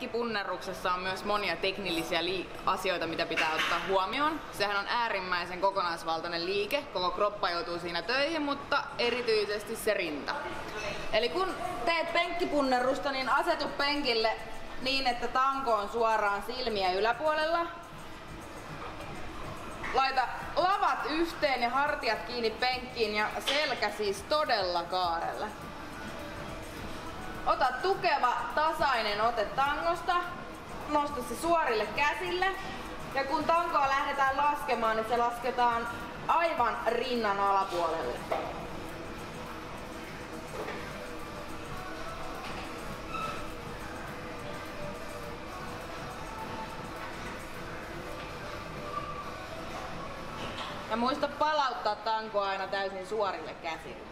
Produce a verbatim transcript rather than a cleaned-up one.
penkkipunnerruksessa on myös monia teknillisiä asioita, mitä pitää ottaa huomioon. Sehän on äärimmäisen kokonaisvaltainen liike, koko kroppa joutuu siinä töihin, mutta erityisesti se rinta. Eli kun teet penkkipunnerrusta, niin asetu penkille niin, että tanko on suoraan silmiä yläpuolella. Laita lavat yhteen ja hartiat kiinni penkkiin ja selkä siis todella kaarelle. Ota tukeva, tasainen ote tangosta. Nosta se suorille käsille. Ja kun tankoa lähdetään laskemaan, niin se lasketaan aivan rinnan alapuolelle. Ja muista palauttaa tankoa aina täysin suorille käsille.